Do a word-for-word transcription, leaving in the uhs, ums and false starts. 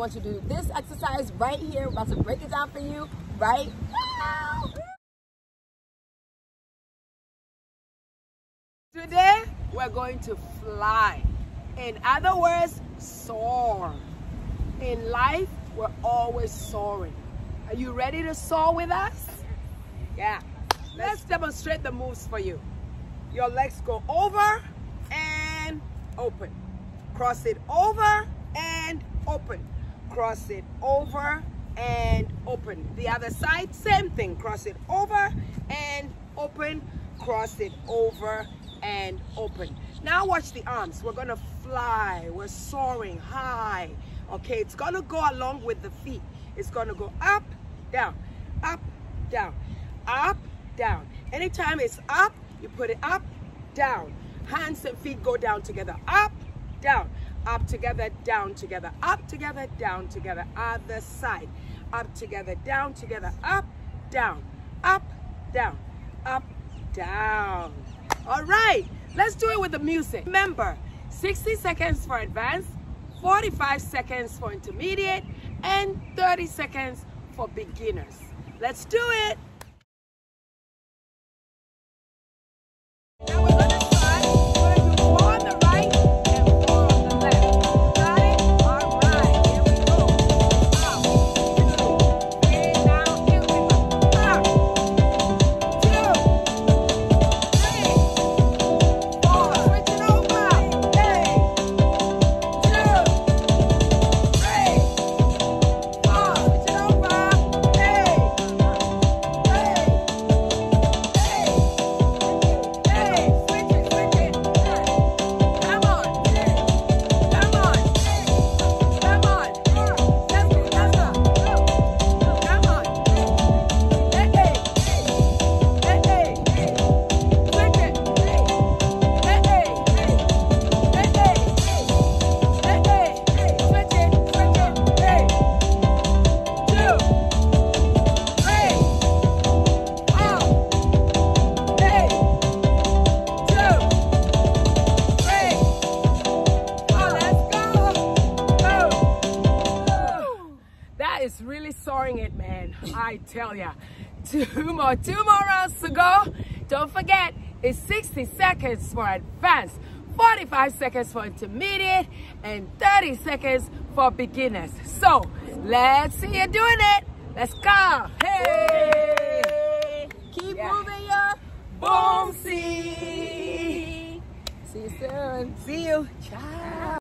want you to do this exercise right here. We're about to break it down for you right now. Today, we're going to fly. In other words, soar. In life, we're always soaring. Are you ready to soar with us? Yeah. Let's demonstrate the moves for you. Your legs go over and open. Cross it over and open. Cross it over and open. The other side, same thing. Cross it over and open. Cross it over and open. Now watch the arms. We're gonna fly. We're soaring high. Okay, it's gonna go along with the feet. It's gonna go up, down, up, down, up, down. Anytime it's up, you put it up, down. Hands and feet go down together. Up, down, up together, down together, up together, down together. Other side. Up together, down together, up, down, up, down, up, down. All right, let's do it with the music. Remember, sixty seconds for advanced, forty-five seconds for intermediate, and thirty seconds for beginners. Let's do it. Now we're gonna try, we're gonna do four on the right and four on the left. Got it? All right, here we go. Up, two, three, now here we go. Up, two, three, four, switch it over. Hey, two, three, four, switch it over. Hey, hey, hey, hey, switch it, switch it. Come on, come on, come on. Let's go, let's go. Come on. Hey, hey, hey, hey, switch it. Hey, hey, hey, hey, hey, hey, hey, switch it, switch it. Hey, two, three, four. Hey, two, three, four. Let's go. Go. That is really soaring it, man. I tell ya. Two more, two more rounds to go. Don't forget, it's sixty seconds for advanced, forty-five seconds for intermediate, and thirty seconds for beginners. So, let's see you doing it. Let's go. Hey. Keep Yeah. moving your Boombsey. See you soon. See you. Ciao.